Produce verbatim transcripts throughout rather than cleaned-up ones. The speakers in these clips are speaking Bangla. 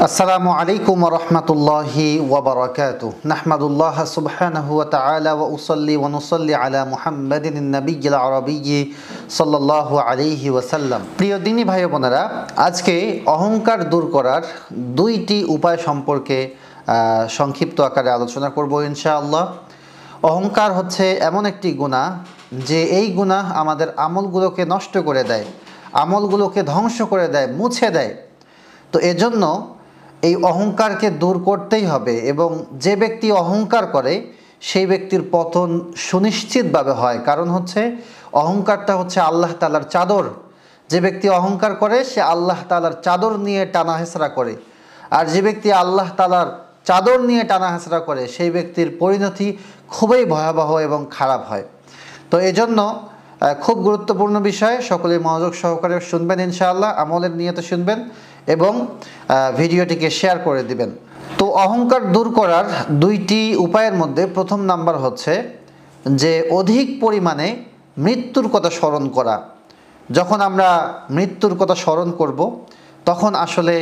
আসসালামু আলাইকুম ওয়া রাহমাতুল্লাহি ওয়া বারাকাতুহু নাহমাদুল্লাহ সুবহানাহু ওয়া তাআলা ওয়া উসাল্লি ওয়া নুসাল্লি আলা মুহাম্মাদিন নাবিয়্যিল আরাবিয়্যি সাল্লাল্লাহু আলাইহি ওয়াসাল্লাম। প্রিয় দিনী ভাই বোনেরা, আজকে অহংকার দূর করার দুইটি উপায় সম্পর্কে সংক্ষিপ্ত আকারে আলোচনা করব ইনশাআল্লাহ। অহংকার হচ্ছে এমন একটি গুনাহ যে এই গুনাহ আমাদের আমলগুলোকে নষ্ট করে দেয়, আমলগুলোকে ধ্বংস করে দেয়, মুছে দেয়। তো এজন্য এই অহংকারকে দূর করতেই হবে, এবং যে ব্যক্তি অহংকার করে সেই ব্যক্তির পতন সুনিশ্চিতভাবে হয়। কারণ হচ্ছে অহংকারটা হচ্ছে আল্লাহ তাআলার চাদর। যে ব্যক্তি অহংকার করে সে আল্লাহ তাআলার চাদর নিয়ে টানা হেঁচড়া করে, আর যে ব্যক্তি আল্লাহ তাআলার চাদর নিয়ে টানা হেঁচড়া করে সেই ব্যক্তির পরিণতি খুবই ভয়াবহ এবং খারাপ হয়। তো এজন্য খুব গুরুত্বপূর্ণ বিষয়, সকলে মনোযোগ সহকারে শুনবেন ইনশাআল্লাহ, আমলের নিয়তে শুনবেন এবং ভিডিওটিকে শেয়ার করে দিবেন। তো অহংকার দূর করার দুইটি উপায়ের মধ্যে প্রথম নাম্বার হচ্ছে যে অধিক পরিমাণে মৃত্যুর কথা স্মরণ করা। যখন আমরা মৃত্যুর কথা স্মরণ করব তখন আসলে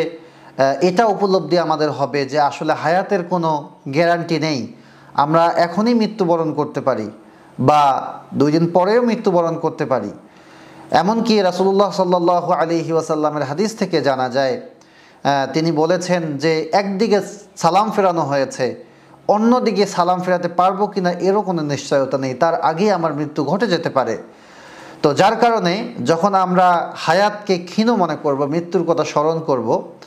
এটা উপলব্ধি আমাদের হবে যে আসলে হায়াতের কোনো গ্যারান্টি নেই। আমরা এখনই মৃত্যুবরণ করতে পারি বা দুই দিন পরেও মৃত্যুবরণ করতে পারি। এমনকি রাসূলুল্লাহ সাল্লাল্লাহু আলাইহি ওয়াসাল্লামের হাদিস থেকে জানা যায়, তিনি বলেছেন যে একদিকে সালাম ফেরানো হয়েছে, অন্যদিকে সালাম ফেরাতে পারবো কিনা এরও কোনো নিশ্চয়তা নেই, তার আগেই আমার মৃত্যু ঘটে যেতে পারে। তো যার কারণে যখন আমরা হায়াতকে ক্ষীণ মনে করব, মৃত্যুর কথা স্মরণ করব,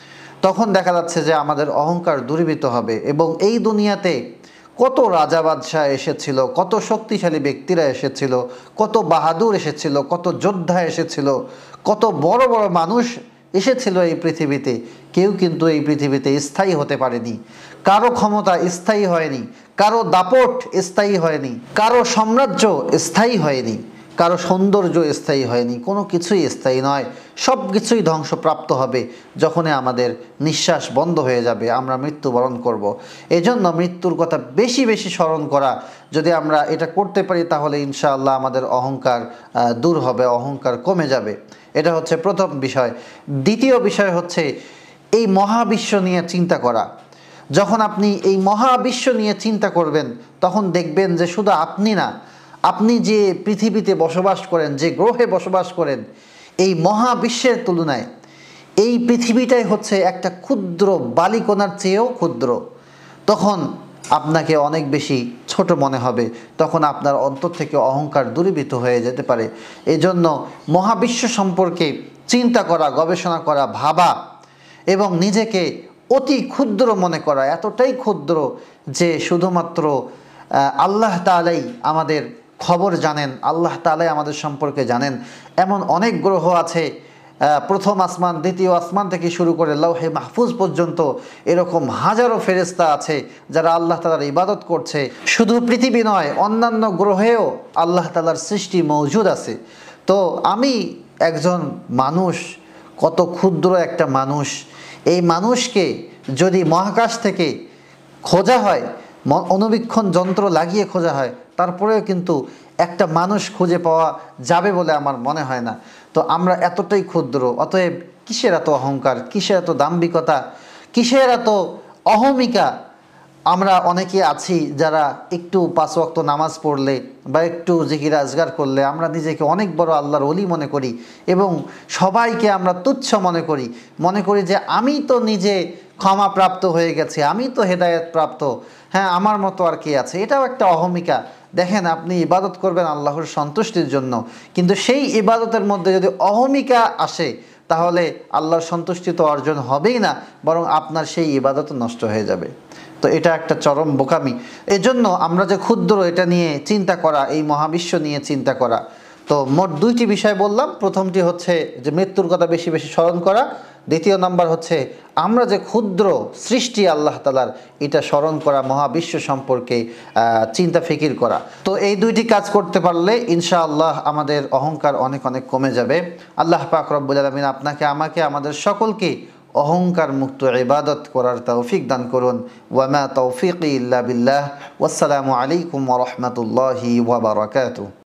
তখন দেখা যাচ্ছে যে আমাদের অহংকার দূরীভূত হবে। এবং এই দুনিয়াতে কত রাজা বাদশাহ এসেছিল, কত শক্তিশালী ব্যক্তিরা এসেছিল, কত বাহাদুর এসেছিল, কত যোদ্ধা এসেছিল, কত বড় বড় মানুষ এসেছিল এই পৃথিবীতে। কেউ কিন্তু এই পৃথিবীতে স্থায়ী হতে পারেনি, কারো ক্ষমতা স্থায়ী হয়নি, কারো দাপট স্থায়ী হয়নি, কারো সাম্রাজ্য স্থায়ী হয়নি, কারো সৌন্দর্য স্থায়ী হয়নি, কোনো কিছুই স্থায়ী নয়। সব কিছুই ধ্বংসপ্রাপ্ত হবে যখনই আমাদের নিঃশ্বাস বন্ধ হয়ে যাবে, আমরা মৃত্যুবরণ করব। এজন্য মৃত্যুর কথা বেশি বেশি স্মরণ করা, যদি আমরা এটা করতে পারি তাহলে ইনশাআল্লাহ আমাদের অহংকার দূর হবে, অহংকার কমে যাবে। এটা হচ্ছে প্রথম বিষয়। দ্বিতীয় বিষয় হচ্ছে এই মহাবিশ্ব নিয়ে চিন্তা করা। যখন আপনি এই মহাবিশ্ব নিয়ে চিন্তা করবেন তখন দেখবেন যে শুধু আপনি না, আপনি যে পৃথিবীতে বসবাস করেন, যে গ্রহে বসবাস করেন, এই মহাবিশ্বের তুলনায় এই পৃথিবীটাই হচ্ছে একটা ক্ষুদ্র বালিকণার চেয়েও ক্ষুদ্র। তখন আপনাকে অনেক বেশি ছোট মনে হবে, তখন আপনার অন্তর থেকে অহংকার দূরীভূত হয়ে যেতে পারে। এজন্য মহাবিশ্ব সম্পর্কে চিন্তা করা, গবেষণা করা, ভাবা এবং নিজেকে অতি ক্ষুদ্র মনে করা, এতটাই ক্ষুদ্র যে শুধুমাত্র আল্লাহ তাআলাই আমাদের খবর জানেন, আল্লাহ তাআলাই আমাদের সম্পর্কে জানেন। এমন অনেক গ্রহ আছে, প্রথম আসমান, দ্বিতীয় আসমান থেকে শুরু করে লৌহে মাহফুজ পর্যন্ত এরকম হাজারো ফেরেশতা আছে যারা আল্লাহ তাআলার ইবাদত করছে। শুধু পৃথিবী নয়, অন্যান্য গ্রহেও আল্লাহ তাআলার সৃষ্টি মওজুদ আছে। তো আমি একজন মানুষ, কত ক্ষুদ্র একটা মানুষ। এই মানুষকে যদি মহাকাশ থেকে খোঁজা হয়, অনুবীক্ষণ যন্ত্র লাগিয়ে খোঁজা হয়, তারপরেও কিন্তু একটা মানুষ খুঁজে পাওয়া যাবে বলে আমার মনে হয় না। তো আমরা এতটাই ক্ষুদ্র, অতএব কিসের এত অহংকার, কিসের এত দাম্ভিকতা, কিসের এত অহমিকা। আমরা অনেকে আছি যারা একটু পাঁচ ওয়াক্ত নামাজ পড়লে বা একটু জিকির আজগার করলে আমরা নিজেকে অনেক বড় আল্লাহর ওলি মনে করি এবং সবাইকে আমরা তুচ্ছ মনে করি। মনে করি যে আমি তো নিজে ক্ষমাপ্রাপ্ত হয়ে গেছি, আমি তো হেদায়েত প্রাপ্ত, হ্যাঁ আমার মতো আর কে আছে। এটাও একটা অহমিকা। দেখেন, আপনি ইবাদত করবেন আল্লাহর সন্তুষ্টির জন্য, কিন্তু সেই ইবাদতের মধ্যে যদি অহমিকা আসে তাহলে আল্লাহর সন্তুষ্টি তো অর্জন হবেই না, বরং আপনার সেই ইবাদত নষ্ট হয়ে যাবে। তো এটা একটা চরম বোকামি। এজন্য আমরা যে ক্ষুদ্র, এটা নিয়ে চিন্তা করা, এই মহাবিশ্ব নিয়ে চিন্তা করা। তো মোট দুইটি বিষয় বললাম। প্রথমটি হচ্ছে যে মৃত্যুর কথা বেশি বেশি স্মরণ করা, দ্বিতীয় নাম্বার হচ্ছে আমরা যে ক্ষুদ্র সৃষ্টি আল্লাহ তাআলার, এটা স্মরণ করা, মহাবিশ্ব সম্পর্কে চিন্তা ফিকির করা। তো এই দুইটি কাজ করতে পারলে ইনশাআল্লাহ আমাদের অহংকার অনেক অনেক কমে যাবে। আল্লাহ পাক রব্বুল আলামিন আপনাকে, আমাকে, আমাদের সকলকে অহংকার মুক্ত ইবাদত করার তৌফিক দান করুন। ওয়া মা তৌফিকি ইল্লা বিল্লাহ। ওয়াসসালামু আলাইকুম ওয়া রাহমাতুল্লাহি ওয়া বারাকাতুহু।